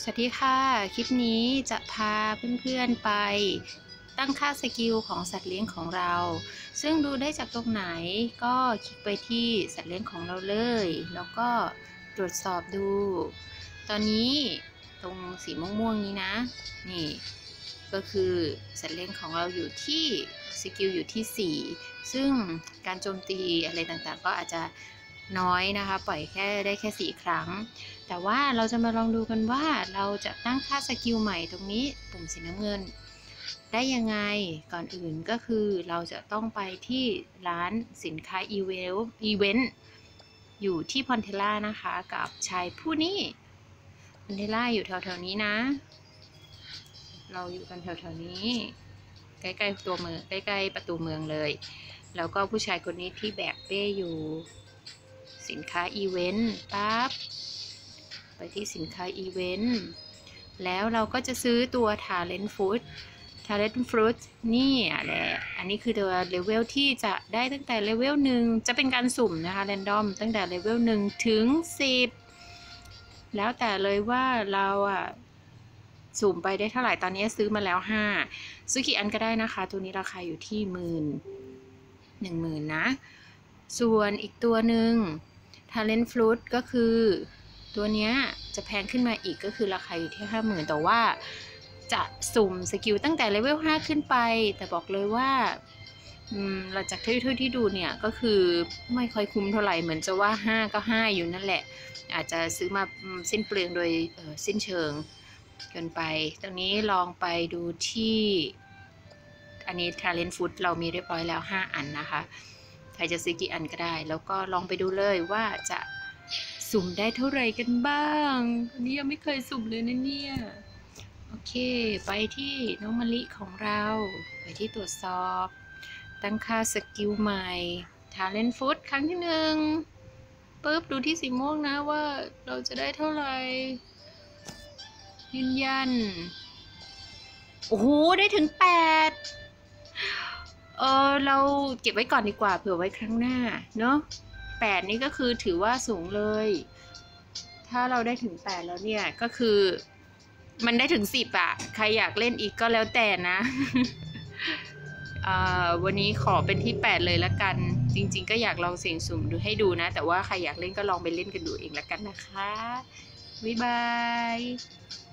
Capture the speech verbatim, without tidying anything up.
สวัสดีค่ะคลิปนี้จะพาเพื่อนๆไปตั้งค่าสกิลของสัตว์เลี้ยงของเราซึ่งดูได้จากตรงไหนก็คลิกไปที่สัตว์เลี้ยงของเราเลยแล้วก็ตรวจสอบดูตอนนี้ตรงสีม่วงๆนี้นะนี่ก็คือสัตว์เลี้ยงของเราอยู่ที่สกิลอยู่ที่สี่ซึ่งการโจมตีอะไรต่างๆก็อาจจะน้อยนะคะปล่อยแค่ได้แค่สี่ครั้งแต่ว่าเราจะมาลองดูกันว่าเราจะตั้งค่าสกิลใหม่ตรงนี้ปุ่มสีน้ำเงินได้ยังไงก่อนอื่นก็คือเราจะต้องไปที่ร้านสินค้าอีเวนต์อยู่ที่พอนเทล่านะคะกับชายผู้นี้พอนเทล่าอยู่แถวๆนี้นะเราอยู่กันแถวๆนี้ใกล้ๆตัวเมืองใกล้ๆประตูเมืองเลยแล้วก็ผู้ชายคนนี้ที่แบกเป้อยู่สินค้าอีเวนต์ปั๊บไปที่สินค้าอีเวนต์แล้วเราก็จะซื้อตัว Talent Fruit Talent Fruit นี่แหละอันนี้คือตัวเลเวลที่จะได้ตั้งแต่เลเวลหนึ่งจะเป็นการสุ่มนะคะแรนดอมตั้งแต่เลเวลหนึ่งถึงสิบแล้วแต่เลยว่าเราอะสุ่มไปได้เท่าไหร่ตอนนี้ซื้อมาแล้วห้าซื้อกี่อันก็ได้นะคะตัวนี้ราคาอยู่ที่หมื่นหนึ่งหมื่นนะส่วนอีกตัวหนึ่ง Talent Fruit ก็คือตัวนี้จะแพงขึ้นมาอีกก็คือราคาอยู่ที่ห้าหมื่นแต่ว่าจะสุ่มสกิลตั้งแต่เลเวลห้าขึ้นไปแต่บอกเลยว่าหลังจากที่ที่ที่ดูเนี่ยก็คือไม่ค่อยคุ้มเท่าไหร่เหมือนจะว่าห้าก็ห้าอยู่นั่นแหละอาจจะซื้อมาสิ้นเปลืองโดยสิ้นเชิงเกินไปตรงนี้ลองไปดูที่อันนี้ Talent Food เรามีเรียบร้อยแล้วห้าอันนะคะใครจะซื้อกี่อันก็ได้แล้วก็ลองไปดูเลยว่าจะสุ่มได้เท่าไหร่กันบ้างอันนี้ยังไม่เคยสุ่มเลยนะเนี่ยโอเคไปที่น้องมะลิของเราไปที่ตรวจสอบตั้งค่าสกิลใหม่ Talent Food ครั้งที่หนึ่งปุ๊บดูที่สีม่วงนะว่าเราจะได้เท่าไหร่ยืนยันโอ้โหได้ถึงแปดเออเราเก็บไว้ก่อนดีกว่าเผื่อไว้ครั้งหน้าเนาะแปดนี่ก็คือถือว่าสูงเลยถ้าเราได้ถึงแปดแล้วเนี่ยก็คือมันได้ถึงสิบอะใครอยากเล่นอีกก็แล้วแต่นะ วันนี้ขอเป็นที่แปดเลยละกันจริงๆก็อยากลองเสี่ยงสุ่มดูให้ดูนะแต่ว่าใครอยากเล่นก็ลองไปเล่นกันดูเองละกันนะคะบ๊ายบาย